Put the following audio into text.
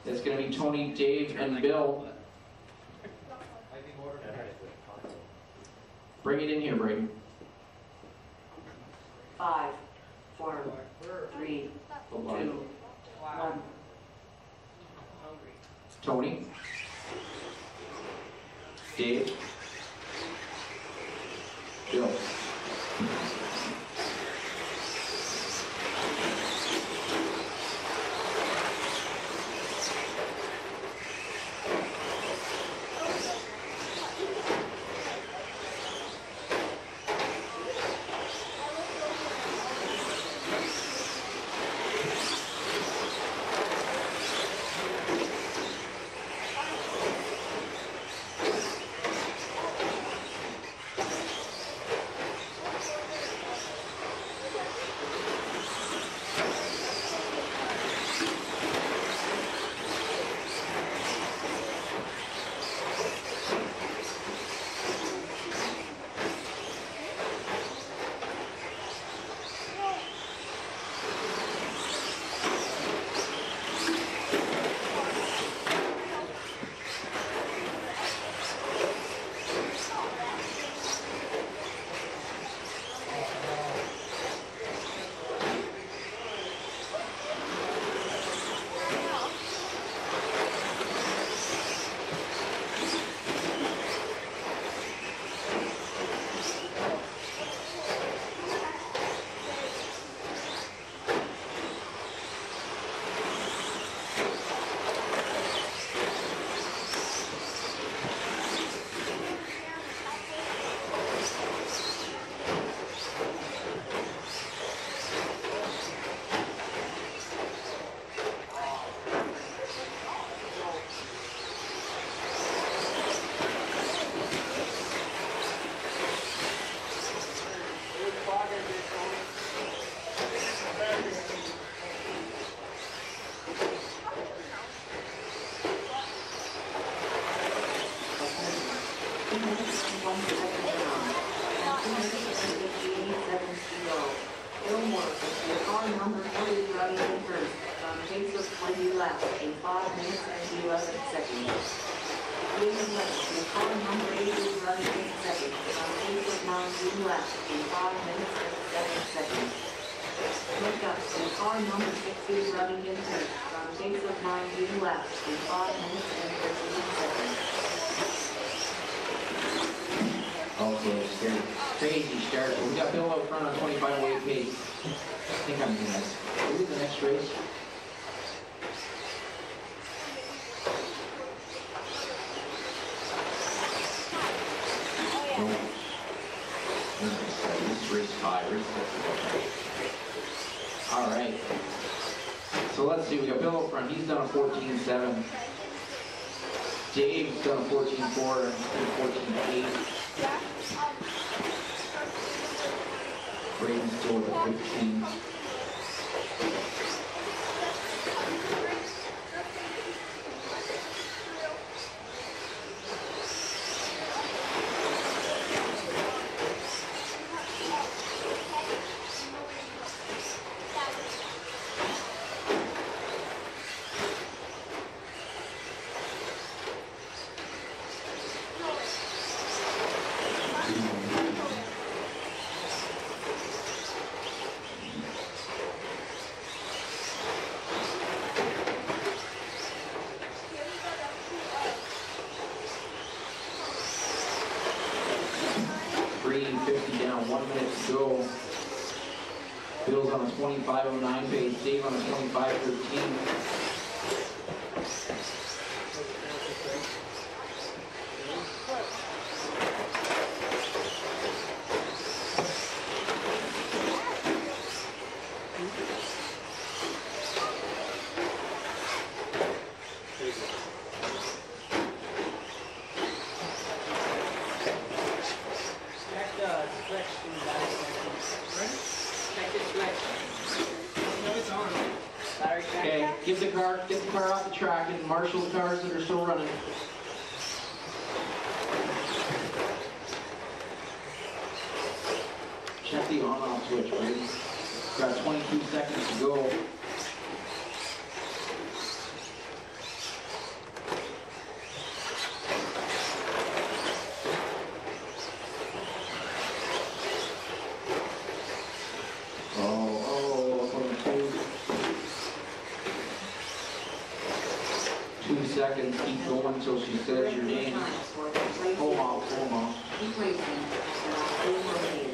It's going to be Tony, Dave, and Bill. Bring it in here, Brayden. 5, 4, 3, 2, 1. Tony, Dave, Bill. Number 40 running in first. Pace of 20 laps in 5 minutes and 11 seconds. Leading left, car number 8 is running in second. Pace of 19 laps in 5 minutes and 7 seconds. Look up, car number 6 is running in third. Pace of 19 laps in 5 minutes and 13 seconds. Okay, crazy start. We got Bill out front on 25.08 pace. I think I'm doing this. We'll do the next race. This is race 5. All right. So let's see. We got Bill out front. He's done a 14.7. Dave's done a 14.4 and 14.8. Brayden's still at 15. Down, 1 minute to go. Bill's on a 25.09 pace, Dave on a 25.13. Okay, get the car off the track and marshal the cars that are still running. Check the on-off switch, please. Got 22 seconds to go. seconds, keep going until she says your name. Pull them off, pull them off. Keep racing, and I'll stay motivated.